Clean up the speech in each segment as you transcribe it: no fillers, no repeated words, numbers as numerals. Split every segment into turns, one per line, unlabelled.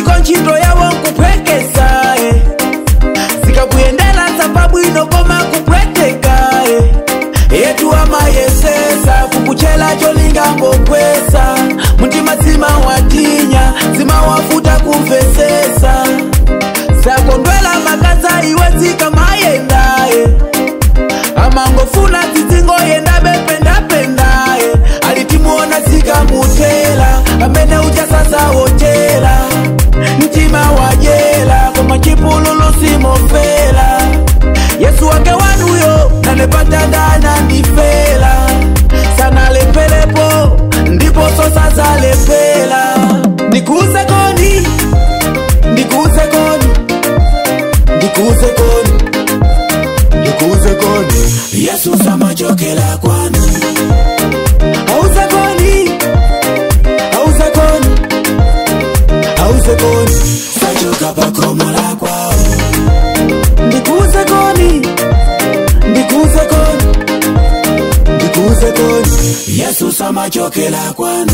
ntchito yawo kupwekesa zikakuyendela sababu inokoma kupweteka yetu amayesesa kukuchela cholinga ngokwesa mtima zima watinya zima wafuta kumvesesa sakondwela makaza iwe zika mayenda amangofuna tizingo yenda bependa alitimuona zika mutela amene uja sasa wotela mtima wajela koma chipululu simofela Yesu wake wanuyo nanepata ndana ndifela sana lepelepo ndipo sosa za lepela ndikuze koni ndikuze koni ndikuze koni ndikuze koni Yesu samachokera kwanu auze koni auze koni auze koni sachoka pakomola kwao ndikuze koni ndikuze koni ndikuze koni Yesu samachokera kwanu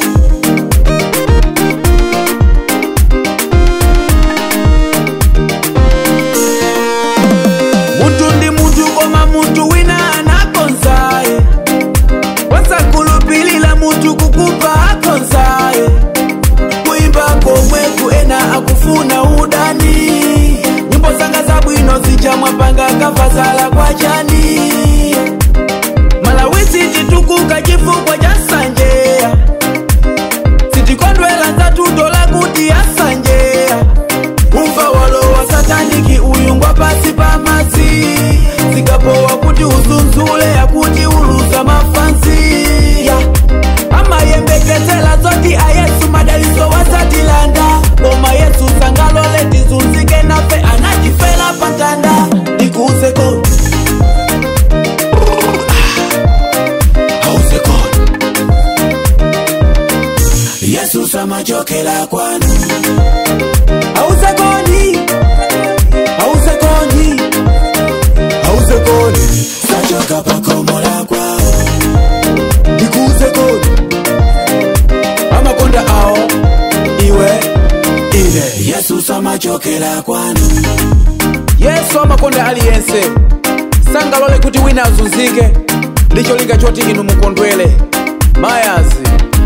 muntu ndi muntu koma muntu wina anakonzaye wasakulupilila muntu kukupa akonzaye kuimba komwe kuena akufuna udani nyimbo zanga za bwino zijamwa panga kavazala kwa chani malawisi chitukuka chifukwa cha sanjea sitikondwela za tutola kuti ya sanjea umva walo wa sataniki uyungwa pasi pa mazi zikapowa kuti uzunzule ya kuti uluza mafansi ama yembekezela zoti a Yesu madaliso wasatilanda oma Yesu sangalole tizunzike nafe anajifela patanda ndikuze koni auze koni Yesu samachokera kwanu auze koni auze koni auze koni sachoka pakomola kwao ndikuze koni amakonda ao iwe ine Yesu samachokera kwanu Yesu amakonda aliyense sangalole kuti wina azunzike ndicho linga choti inu mukondwele mayazi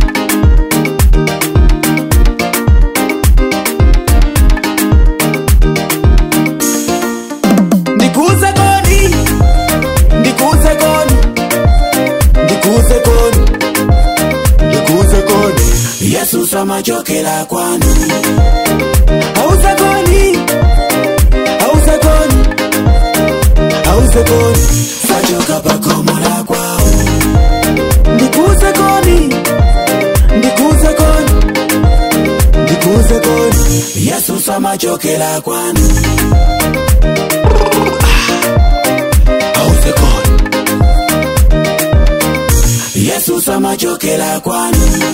ndikuze koni ndikuze koni ndikuze koni ndikuze koni Yesu samachokera kwanu auze koni auze koni auze koni sachoka pakomola kwao ndikuze koni ndikuze koni ndikuze koni Yesu samachokera kwanu auze koni Yesu samachokera kwanu